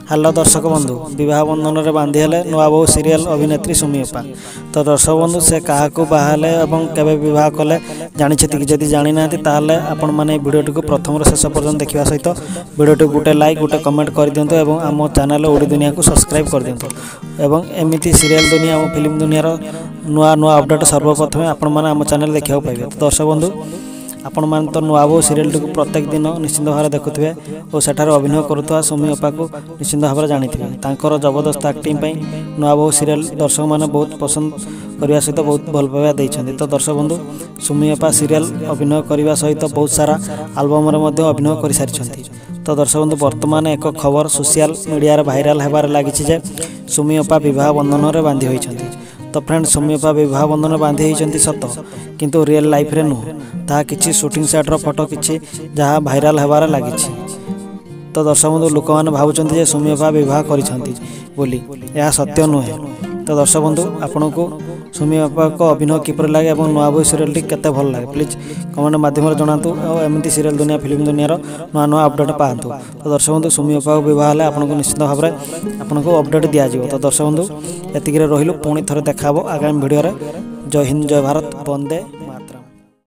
Hello दर्शक बंधु विवाह बंधन में बांधी हेले नुआ बहु सीरियल अभिनेत्री सुमी अपा। तो दर्शक बंधु से क्या बाहले और केवे बह कले जानी जदि जानी ना ताल आपण मैंने भिडियोटी को प्रथम शेष पर्यटन देखा सहित भिडियोटी गोटे लाइक गोटे कमेंट कर दिंतु और आम चैनल ओडी दुनिया को सब्सक्राइब कर दिंतु एवं एमती सीरियल दुनिया और फिल्म दुनिया नुआ नुआ अपडेट सर्वप्रथमें आपण मैंने आम चैनल देखा पाइबे। तो दर्शक बंधु आपण मैंने तो नुआ बहु सीरियल टी प्रत्येक दिन निश्चित भाव देखुए और सेठार अभिनय करुवा सुमी अपा को निश्चित भाव जानी जबरदस्त एक्टिंग नुआ बहु सीरियल दर्शक मैंने बहुत पसंद करने सहित बहुत भल पाइबा देइछन्ति। तो दर्शक बंधु सुमी अपा सीरियल अभिनय करने सहित बहुत सारा आल्बम अभिनय कर सारी। तो दर्शक बंधु वर्तमान एक खबर सोशल मीडिया भाइराल होबार लगी सुमी अपा विवाह बंधन में बांधी होती। तो फ्रेंड सुमी अपा विवाह बंधन बांधी होती सत किंतु रियल लाइफ रे नुह ता किछि शूटिंग सेट्र फोटो किछि जहाँ भाइराल होबार लगी। तो दर्शक बंधु लोक मैंने भावुं जे सुमी अपा विवाह करिसेंति बोली यह सत्य नुहे। तो दर्शक बंधु आपन को सुमी अपा को अभिनय किपर लगे और नुआ बहु सीरियल टी केते भल लगे प्लीज कमेंट माध्यम जनातु और एमती सीरियल दुनिया फिल्म दुनिया नुआ नुआ अपडेट पातु। तो दर्शक बंधु सुमी अपा विवाह है आपको निश्चित भाव में आपको अपडेट दिज्व। तो दर्शक बंधु एतिक रही पुणी थरे देखा आगामी भिडियो। जय हिंद जय भारत वंदे